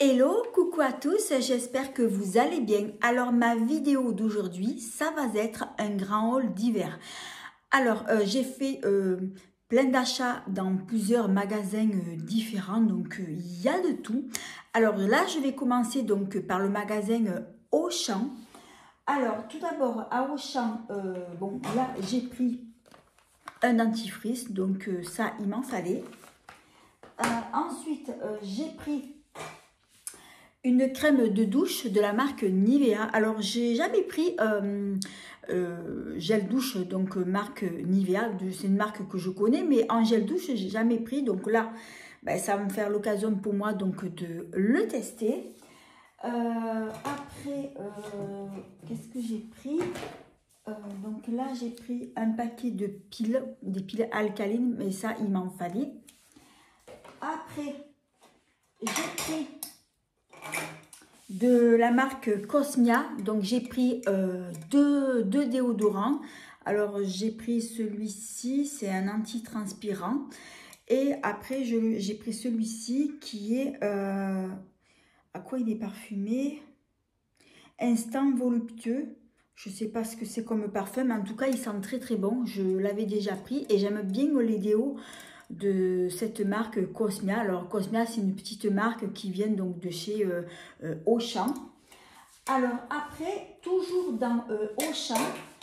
Hello, coucou à tous, j'espère que vous allez bien. Alors ma vidéo d'aujourd'hui, ça va être un grand haul d'hiver. Alors j'ai fait plein d'achats dans plusieurs magasins différents, donc il y a de tout. Alors là, je vais commencer donc par le magasin Auchan. Alors tout d'abord à Auchan, bon là j'ai pris un dentifrice, donc ça il m'en fallait. Ensuite j'ai pris une crème de douche de la marque Nivea. Alors, j'ai jamais pris gel douche, donc marque Nivea. C'est une marque que je connais, mais en gel douche, j'ai jamais pris. Donc là, ben, ça va me faire l'occasion pour moi donc de le tester. Après, qu'est-ce que j'ai pris? Donc là, j'ai pris un paquet de piles, des piles alcalines, mais ça, il m'en fallait. Après, j'ai pris de la marque Cosmia, donc j'ai pris deux déodorants. Alors j'ai pris celui-ci, c'est un anti-transpirant, et après j'ai pris celui-ci qui est à quoi il est parfumé, Instant Voluptueux. Je sais pas ce que c'est comme parfum, mais en tout cas il sent très très bon. Je l'avais déjà pris et j'aime bien les déos de cette marque Cosmia. Alors Cosmia, c'est une petite marque qui vient donc de chez Auchan. Alors après, toujours dans Auchan,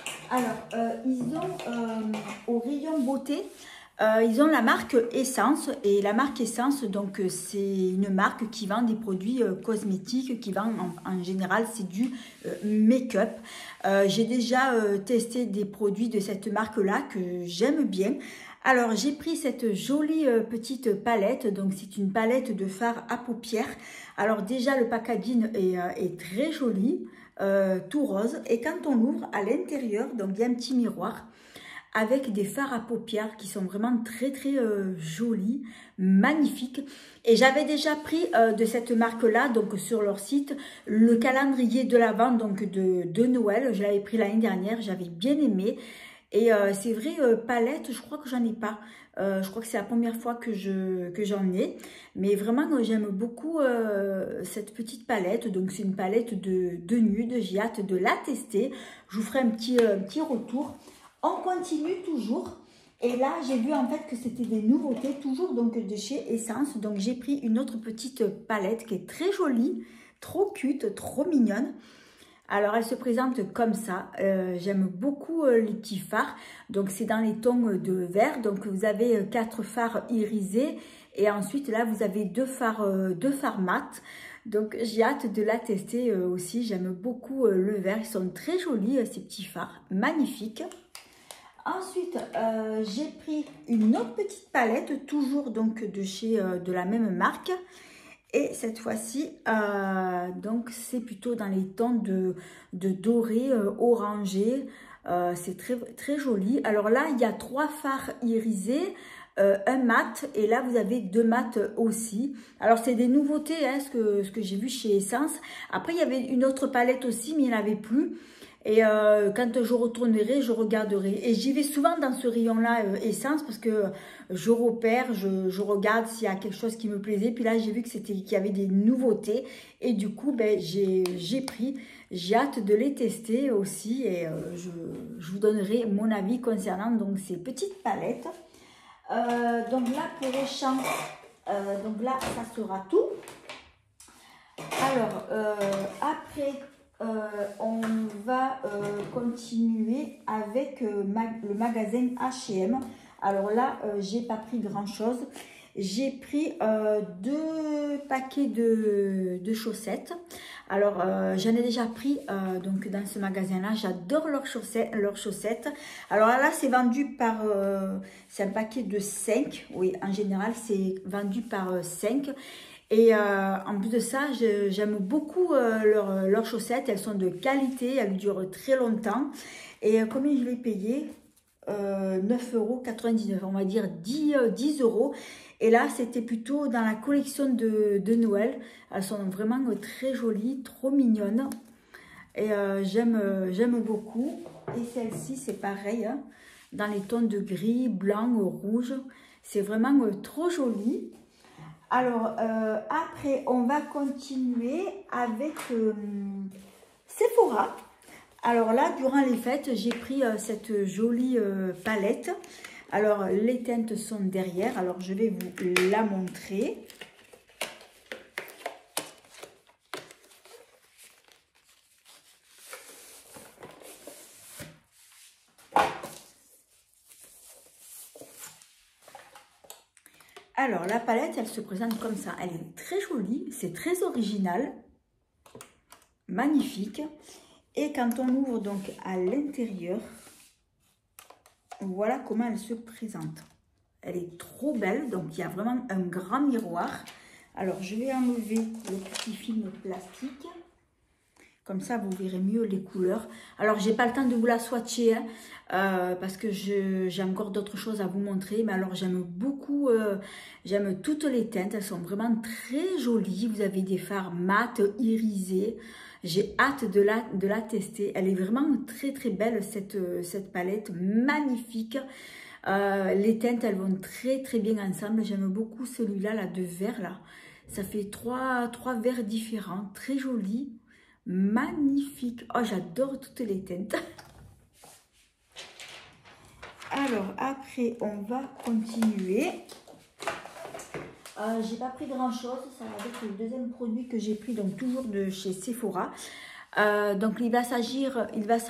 alors ils ont au rayon beauté, ils ont la marque Essence, et la marque Essence, donc c'est une marque qui vend des produits cosmétiques, qui vend en général c'est du make-up. J'ai déjà testé des produits de cette marque-là que j'aime bien. Alors j'ai pris cette jolie petite palette, donc c'est une palette de fard à paupières. Alors déjà le packaging est très joli, tout rose, et quand on l'ouvre à l'intérieur, donc il y a un petit miroir avec des fards à paupières qui sont vraiment très très jolis, magnifiques. Et j'avais déjà pris de cette marque-là, donc sur leur site, le calendrier de l'Avent donc de Noël. Je l'avais pris l'année dernière, j'avais bien aimé. Et c'est vrai, palette, je crois que j'en ai pas. Je crois que c'est la première fois que j'en ai. Mais vraiment, j'aime beaucoup cette petite palette. Donc, c'est une palette de nude. J'ai hâte de la tester. Je vous ferai un petit retour. On continue toujours. Et là, j'ai vu en fait que c'était des nouveautés, toujours donc de chez Essence. Donc, j'ai pris une autre petite palette qui est très jolie, trop cute, trop mignonne. Alors, elle se présente comme ça. J'aime beaucoup les petits fards. Donc, c'est dans les tons de vert. Donc, vous avez 4 fards irisés. Et ensuite, là, vous avez deux fards mat. Donc, j'ai hâte de la tester aussi. J'aime beaucoup le vert. Ils sont très jolis, ces petits fards. Magnifiques. Ensuite, j'ai pris une autre petite palette, toujours donc de la même marque. Et cette fois-ci, donc c'est plutôt dans les tons de doré, orangé. C'est très, très joli. Alors là, il y a 3 fards irisés, un mat, et là vous avez 2 mats aussi. Alors c'est des nouveautés, hein, ce que j'ai vu chez Essence. Après, il y avait une autre palette aussi, mais il n'y en avait plus. Et quand je retournerai, je regarderai. Et j'y vais souvent dans ce rayon-là, Essence, parce que je repère, je regarde s'il y a quelque chose qui me plaisait. Puis là, j'ai vu qu'il y avait des nouveautés. Et du coup, ben, j'ai pris. J'ai hâte de les tester aussi. Et je vous donnerai mon avis concernant donc, ces petites palettes. Donc là, pour Auchan, donc là, ça sera tout. Alors, après... on va continuer avec le magasin H&M. Alors là, j'ai pas pris grand chose. J'ai pris 2 paquets de chaussettes. Alors j'en ai déjà pris donc dans ce magasin là. J'adore leurs chaussettes. Alors là c'est vendu par c'est un paquet de 5. Oui, en général c'est vendu par 5. Et en plus de ça, j'aime beaucoup leurs chaussettes. Elles sont de qualité, elles durent très longtemps. Et combien je l'ai payé 9,99 €, on va dire 10 €. Et là, c'était plutôt dans la collection de Noël. Elles sont vraiment très jolies, trop mignonnes. Et j'aime beaucoup. Et celle-ci, c'est pareil, hein, dans les tons de gris, blanc, rouge. C'est vraiment trop joli. Alors, après, on va continuer avec Sephora. Alors là, durant les fêtes, j'ai pris cette jolie palette. Alors, les teintes sont derrière. Alors, je vais vous la montrer. Alors, la palette, elle se présente comme ça. Elle est très jolie, c'est très original, magnifique. Et quand on ouvre donc à l'intérieur, voilà comment elle se présente. Elle est trop belle, donc il y a vraiment un grand miroir. Alors, je vais enlever le petit film plastique. Comme ça, vous verrez mieux les couleurs. Alors, j'ai pas le temps de vous la swatcher, hein, parce que j'ai encore d'autres choses à vous montrer. Mais alors, j'aime beaucoup, j'aime toutes les teintes. Elles sont vraiment très jolies. Vous avez des fards mat, irisés. J'ai hâte de la tester. Elle est vraiment très, très belle, cette palette. Magnifique. Les teintes, elles vont très, très bien ensemble. J'aime beaucoup celui-là, là, de vert, là. Ça fait trois verts différents. Très jolis. Magnifique. Oh, j'adore toutes les teintes. Alors, après, on va continuer. J'ai pas pris grand chose. Ça va être le deuxième produit que j'ai pris, donc toujours de chez Sephora. Donc, il va s'agir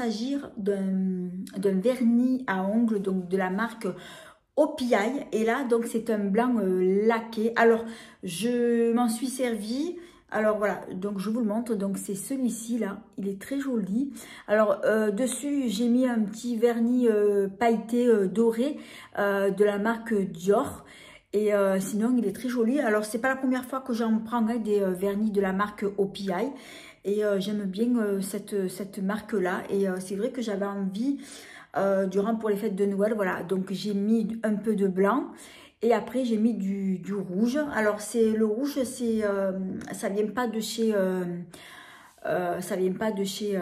d'un vernis à ongles, donc de la marque OPI. Et là, donc, c'est un blanc laqué. Alors, je m'en suis servi. Alors voilà, donc je vous le montre, donc c'est celui-ci là, il est très joli. Alors dessus j'ai mis un petit vernis pailleté doré de la marque Dior. Et sinon il est très joli. Alors c'est pas la première fois que j'en prends des vernis de la marque OPI. Et j'aime bien cette marque là. Et c'est vrai que j'avais envie, durant pour les fêtes de Noël, voilà. Donc j'ai mis un peu de blanc. Et après, j'ai mis du rouge. Alors, le rouge, ça vient pas de chez... ça vient pas de chez...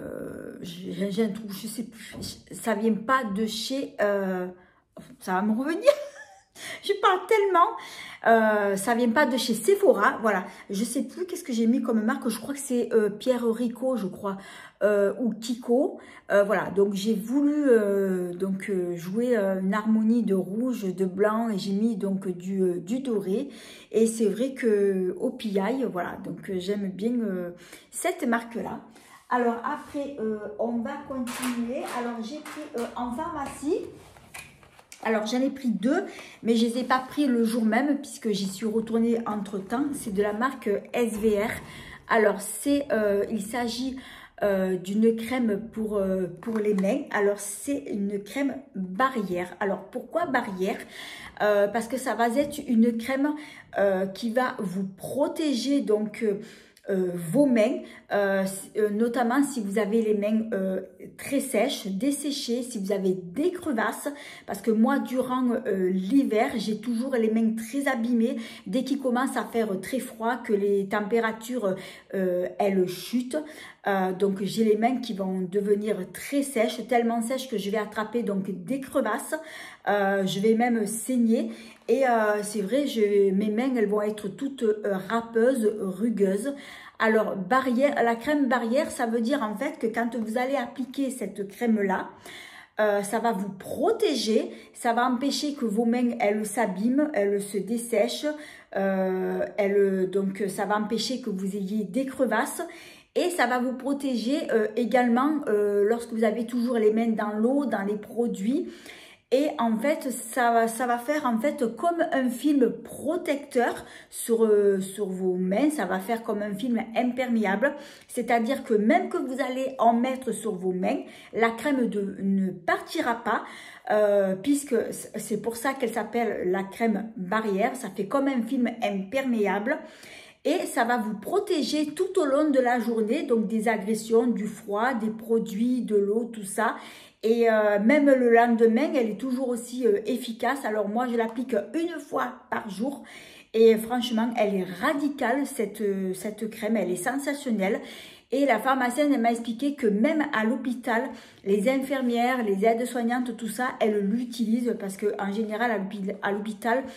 j'ai un trou, je sais plus. Ça vient pas de chez... ça va me revenir. Je parle tellement. Ça vient pas de chez Sephora. Voilà. Je sais plus qu'est-ce que j'ai mis comme marque. Je crois que c'est Pierre Rico, je crois. Ou Kiko. Voilà. Donc j'ai voulu jouer une harmonie de rouge, de blanc. Et j'ai mis donc du doré. Et c'est vrai que OPI, voilà. Donc j'aime bien cette marque-là. Alors après, on va continuer. Alors j'ai pris en pharmacie. Alors, j'en ai pris deux, mais je ne les ai pas pris le jour même puisque j'y suis retournée entre-temps. C'est de la marque SVR. Alors, il s'agit d'une crème pour les mains. Alors, c'est une crème barrière. Alors, pourquoi barrière? Parce que ça va être une crème qui va vous protéger donc... vos mains, notamment si vous avez les mains très sèches, desséchées, si vous avez des crevasses, parce que moi durant l'hiver j'ai toujours les mains très abîmées dès qu'il commence à faire très froid, que les températures elles chutent. Donc j'ai les mains qui vont devenir très sèches, tellement sèches que je vais attraper donc des crevasses, je vais même saigner. Et c'est vrai, mes mains, elles vont être toutes râpeuses, rugueuses. Alors, la crème barrière, ça veut dire en fait que quand vous allez appliquer cette crème-là, ça va vous protéger, ça va empêcher que vos mains, elles s'abîment, elles se dessèchent. Donc, ça va empêcher que vous ayez des crevasses. Et ça va vous protéger également lorsque vous avez toujours les mains dans l'eau, dans les produits. Et en fait, ça va faire en fait comme un film protecteur sur vos mains. Ça va faire comme un film imperméable. C'est-à-dire que même que vous allez en mettre sur vos mains, la crème ne partira pas. Puisque c'est pour ça qu'elle s'appelle la crème barrière. Ça fait comme un film imperméable. Et ça va vous protéger tout au long de la journée, donc des agressions, du froid, des produits, de l'eau, tout ça. Et même le lendemain, elle est toujours aussi efficace. Alors moi, je l'applique une fois par jour. Et franchement, elle est radicale, cette crème. Elle est sensationnelle. Et la pharmacienne m'a expliqué que même à l'hôpital, les infirmières, les aides-soignantes, tout ça, elles l'utilisent. Parce qu'en général, à l'hôpital,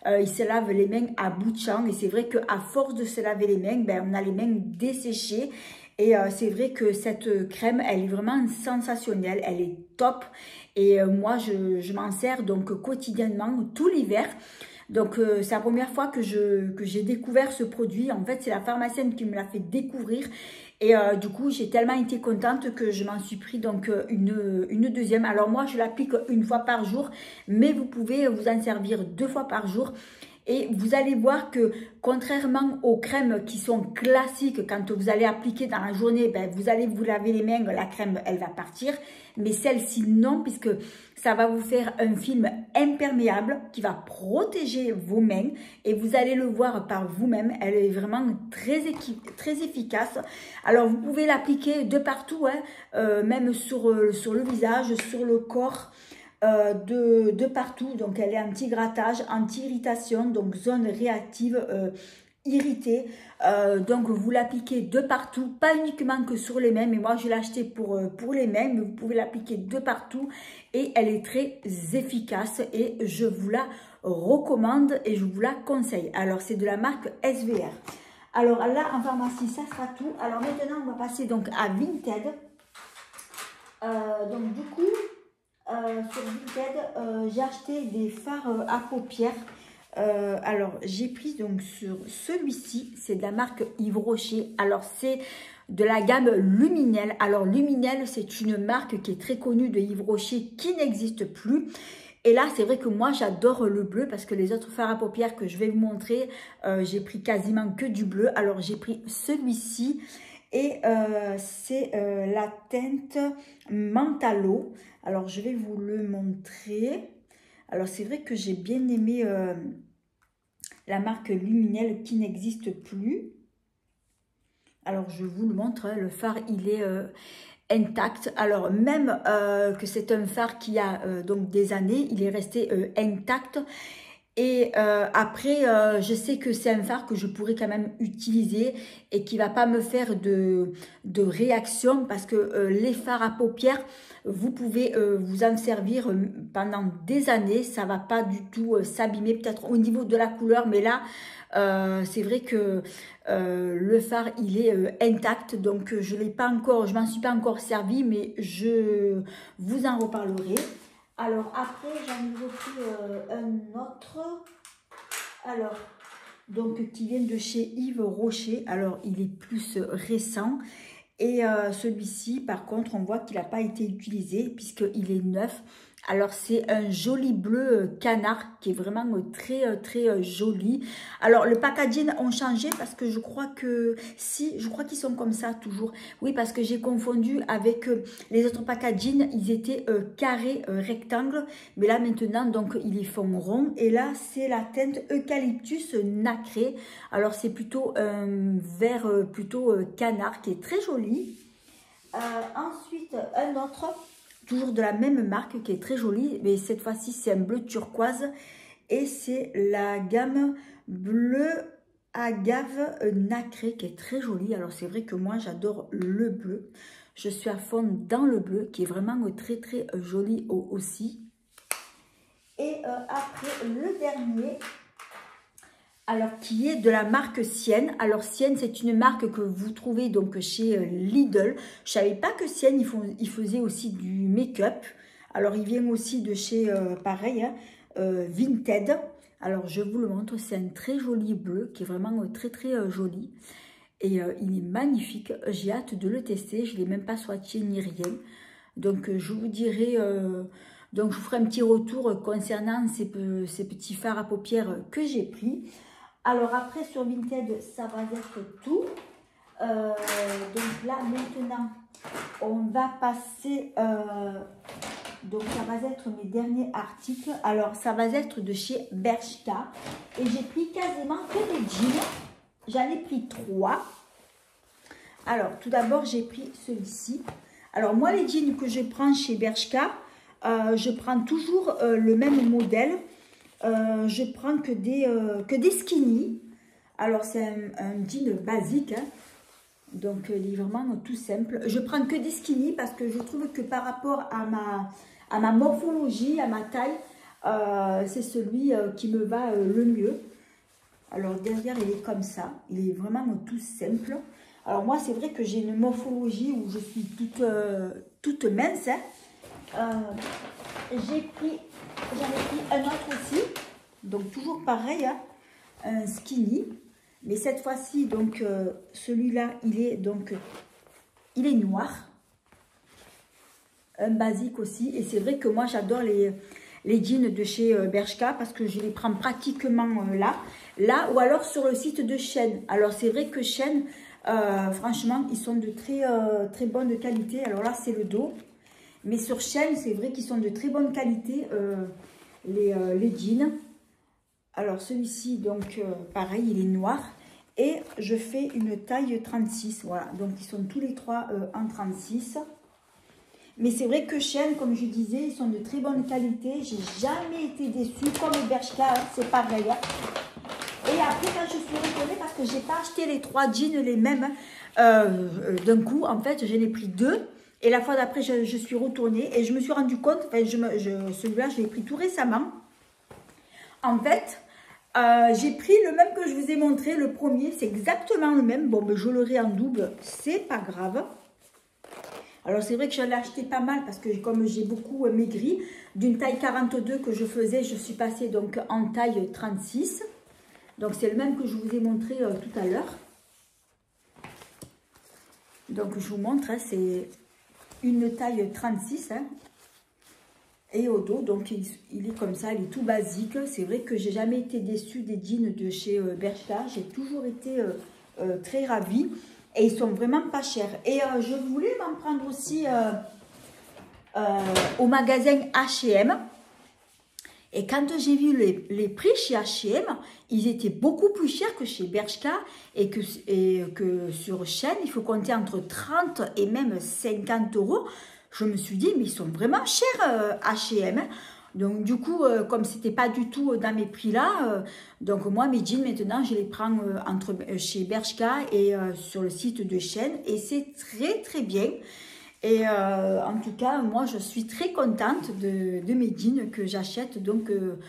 il se lave les mains à bout de champ. Et c'est vrai qu'à force de se laver les mains, ben, on a les mains desséchées. Et c'est vrai que cette crème, elle est vraiment sensationnelle, elle est top. Et moi, je m'en sers donc quotidiennement, tout l'hiver. Donc, c'est la première fois que j'ai découvert ce produit. En fait, c'est la pharmacienne qui me l'a fait découvrir. Et du coup, j'ai tellement été contente que je m'en suis pris donc une deuxième. Alors moi, je l'applique une fois par jour, mais vous pouvez vous en servir 2 fois par jour. Et vous allez voir que contrairement aux crèmes qui sont classiques, quand vous allez appliquer dans la journée, ben, vous allez vous laver les mains, la crème, elle va partir. Mais celle-ci, non, puisque ça va vous faire un film imperméable qui va protéger vos mains. Et vous allez le voir par vous-même, elle est vraiment très efficace. Alors, vous pouvez l'appliquer de partout, hein, même sur le visage, sur le corps. De partout, donc elle est anti-grattage, anti-irritation, donc zone réactive irritée, donc vous l'appliquez de partout, pas uniquement que sur les mains, mais moi je l'ai acheté pour les mains, mais vous pouvez l'appliquer de partout et elle est très efficace et je vous la recommande et je vous la conseille. Alors c'est de la marque SVR. Alors là en pharmacie ça sera tout. Alors maintenant on va passer donc à Vinted. Donc du coup sur Vinted, j'ai acheté des fards à paupières. Alors, j'ai pris donc sur celui-ci, c'est de la marque Yves Rocher. Alors, c'est de la gamme Luminel. Alors, Luminel, c'est une marque qui est très connue de Yves Rocher qui n'existe plus. Et là, c'est vrai que moi, j'adore le bleu parce que les autres fards à paupières que je vais vous montrer, j'ai pris quasiment que du bleu. Alors, j'ai pris celui-ci. Et c'est la teinte Mentalo. Alors, je vais vous le montrer. Alors, c'est vrai que j'ai bien aimé la marque Luminel qui n'existe plus. Alors, je vous le montre. Hein, le phare, il est intact. Alors, même que c'est un phare qui a donc des années, il est resté intact. Et après, je sais que c'est un phare que je pourrais quand même utiliser et qui va pas me faire de réaction parce que les fards à paupières, vous pouvez vous en servir pendant des années. Ça va pas du tout s'abîmer, peut-être au niveau de la couleur, mais là, c'est vrai que le phare, il est intact. Donc, je m'en suis pas encore servi, mais je vous en reparlerai. Alors après, j'en ai repris un autre, alors, donc qui vient de chez Yves Rocher. Alors, il est plus récent. Et celui-ci, par contre, on voit qu'il n'a pas été utilisé puisqu'il est neuf. Alors, c'est un joli bleu canard qui est vraiment très joli. Alors, le packaging ont changé parce que je crois que... Si, je crois qu'ils sont comme ça toujours. Oui, parce que j'ai confondu avec les autres packaging. Ils étaient carrés, rectangles. Mais là, maintenant, donc, ils les font rond. Et là, c'est la teinte Eucalyptus nacré. Alors, c'est plutôt un vert plutôt canard qui est très joli. Ensuite, un autre... Toujours de la même marque qui est très jolie, mais cette fois-ci c'est un bleu turquoise et c'est la gamme bleu agave nacré qui est très jolie. Alors c'est vrai que moi j'adore le bleu, je suis à fond dans le bleu qui est vraiment très joli aussi. Et après le dernier, alors qui est de la marque Sienne. Alors Sienne, c'est une marque que vous trouvez donc chez Lidl. Je savais pas que Sienne, ils faisaient aussi du make-up. Alors il vient aussi de chez, pareil, hein, Vinted. Alors je vous le montre, c'est un très joli bleu qui est vraiment très joli. Et il est magnifique, j'ai hâte de le tester. Je ne l'ai même pas swatché ni rien. Donc je vous dirai... donc je vous ferai un petit retour concernant ces petits fards à paupières que j'ai pris. Alors après sur Vinted, ça va être tout. Donc là maintenant, on va passer, donc ça va être mes derniers articles. Alors ça va être de chez Bershka. Et j'ai pris quasiment que des jeans. J'en ai pris 3. Alors tout d'abord j'ai pris celui-ci. Alors moi les jeans que je prends chez Bershka, je prends toujours le même modèle. Je prends que des skinny. Alors c'est un jean basique, hein. Donc il est vraiment tout simple. Je prends que des skinny parce que je trouve que par rapport à ma morphologie, à ma taille, c'est celui qui me va le mieux. Alors derrière, il est comme ça. Il est vraiment tout simple. Alors moi, c'est vrai que j'ai une morphologie où je suis toute mince. Hein. J'en ai pris un autre aussi. Donc toujours pareil, hein, un skinny. Mais cette fois-ci, donc celui-là, il est noir. Un basique aussi. Et c'est vrai que moi, j'adore les jeans de chez Bershka parce que je les prends pratiquement là ou alors sur le site de Shein. Alors c'est vrai que Shein, franchement, ils sont de très bonne qualité. Alors là, c'est le dos. Mais sur Shein, c'est vrai qu'ils sont de très bonne qualité, les jeans. Alors celui-ci, donc pareil, il est noir. Et je fais une taille 36. Voilà, donc ils sont tous les trois en 36. Mais c'est vrai que Shein, comme je disais, ils sont de très bonne qualité. J'ai jamais été déçue. Comme Bershka, hein, c'est pareil. Hein. Et après, quand je suis retournée, parce que je n'ai pas acheté les 3 jeans les mêmes d'un coup. En fait, j'en ai pris 2. Et la fois d'après, je suis retournée. Et je me suis rendu compte, enfin, celui-là, je l'ai pris tout récemment. En fait, j'ai pris le même que je vous ai montré. Le premier, c'est exactement le même. Bon, mais je l'aurai en double. C'est pas grave. Alors, c'est vrai que je l'ai acheté pas mal parce que comme j'ai beaucoup maigri, d'une taille 42 que je faisais, je suis passée donc en taille 36. Donc, c'est le même que je vous ai montré tout à l'heure. Donc, je vous montre, hein, c'est une taille 36. Hein, et au dos, donc, il est comme ça, il est tout basique. C'est vrai que j'ai jamais été déçue des jeans de chez Bershka. J'ai toujours été très ravie. Et ils sont vraiment pas chers. Et je voulais m'en prendre aussi au magasin H&M. Et quand j'ai vu les prix chez H&M, ils étaient beaucoup plus chers que chez Bershka. Et que sur Shein, il faut compter entre 30 et même 50 €. Je me suis dit, mais ils sont vraiment chers H&M. Donc, du coup, comme c'était pas du tout dans mes prix là, donc moi, mes jeans, maintenant, je les prends chez Bershka et sur le site de Shein. Et c'est très bien. Et en tout cas, moi, je suis très contente de mes jeans que j'achète donc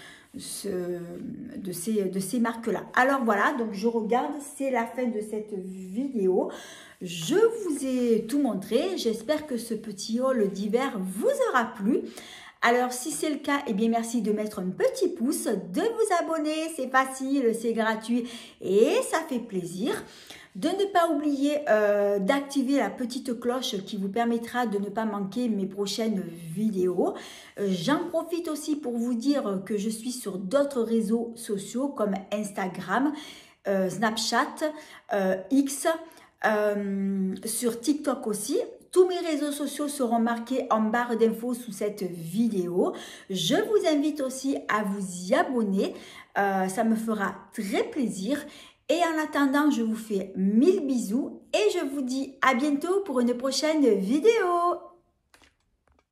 de ces marques-là. Alors voilà, donc je regarde, c'est la fin de cette vidéo. Je vous ai tout montré. J'espère que ce petit haul d'hiver vous aura plu. Alors, si c'est le cas, eh bien, merci de mettre un petit pouce, de vous abonner, c'est facile, c'est gratuit et ça fait plaisir. De ne pas oublier d'activer la petite cloche qui vous permettra de ne pas manquer mes prochaines vidéos. J'en profite aussi pour vous dire que je suis sur d'autres réseaux sociaux comme Instagram, Snapchat, X, sur TikTok aussi. Tous mes réseaux sociaux seront marqués en barre d'infos sous cette vidéo. Je vous invite aussi à vous y abonner. Ça me fera très plaisir. Et en attendant, je vous fais 1000 bisous et je vous dis à bientôt pour une prochaine vidéo.